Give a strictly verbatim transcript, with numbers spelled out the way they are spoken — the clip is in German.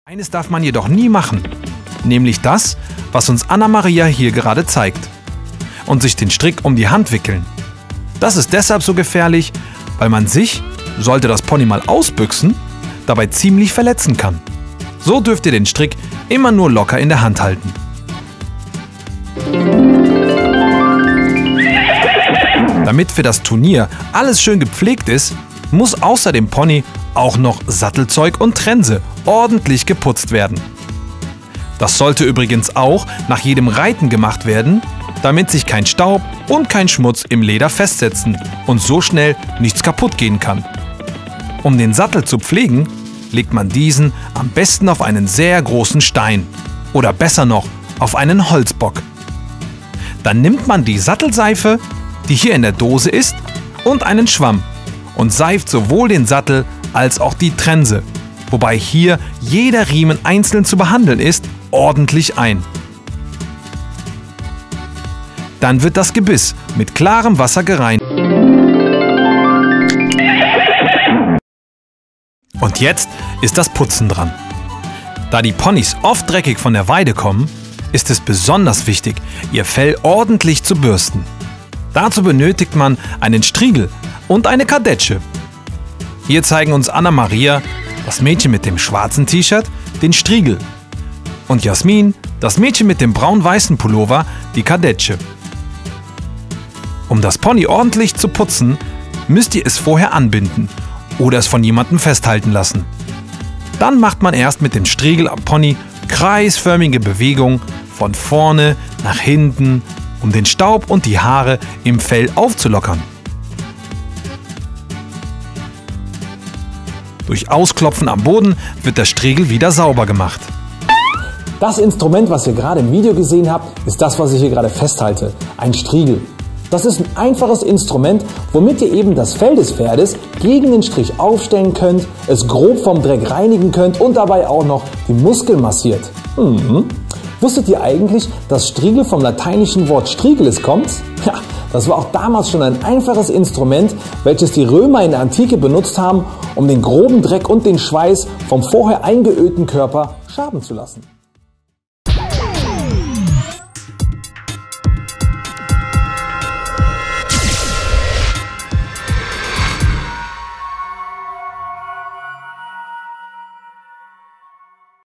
Eines darf man jedoch nie machen, nämlich das, was uns Anna-Maria hier gerade zeigt, und sich den Strick um die Hand wickeln. Das ist deshalb so gefährlich, weil man sich, sollte das Pony mal ausbüchsen, dabei ziemlich verletzen kann. So dürft ihr den Strick immer nur locker in der Hand halten. Damit für das Turnier alles schön gepflegt ist, muss außer dem Pony auch noch Sattelzeug und Trense ordentlich geputzt werden. Das sollte übrigens auch nach jedem Reiten gemacht werden, damit sich kein Staub und kein Schmutz im Leder festsetzen und so schnell nichts kaputt gehen kann. Um den Sattel zu pflegen, legt man diesen am besten auf einen sehr großen Stein oder besser noch auf einen Holzbock. Dann nimmt man die Sattelseife, die hier in der Dose ist, und einen Schwamm und seift sowohl den Sattel als auch die Trense, wobei hier jeder Riemen einzeln zu behandeln ist, ordentlich ein. Dann wird das Gebiss mit klarem Wasser gereinigt. Und jetzt ist das Putzen dran. Da die Ponys oft dreckig von der Weide kommen, ist es besonders wichtig, ihr Fell ordentlich zu bürsten. Dazu benötigt man einen Striegel und eine Kardetsche. Hier zeigen uns Anna-Maria, das Mädchen mit dem schwarzen T-Shirt, den Striegel und Jasmin, das Mädchen mit dem braun-weißen Pullover, die Kardetsche. Um das Pony ordentlich zu putzen, müsst ihr es vorher anbinden oder es von jemandem festhalten lassen. Dann macht man erst mit dem Striegel am Pony kreisförmige Bewegungen von vorne nach hinten, um den Staub und die Haare im Fell aufzulockern. Durch Ausklopfen am Boden wird der Striegel wieder sauber gemacht. Das Instrument, was ihr gerade im Video gesehen habt, ist das, was ich hier gerade festhalte, ein Striegel. Das ist ein einfaches Instrument, womit ihr eben das Fell des Pferdes gegen den Strich aufstellen könnt, es grob vom Dreck reinigen könnt und dabei auch noch die Muskeln massiert. Mhm. Wusstet ihr eigentlich, dass Striegel vom lateinischen Wort Strigelis kommt? Ja, das war auch damals schon ein einfaches Instrument, welches die Römer in der Antike benutzt haben, um den groben Dreck und den Schweiß vom vorher eingeölten Körper schaben zu lassen.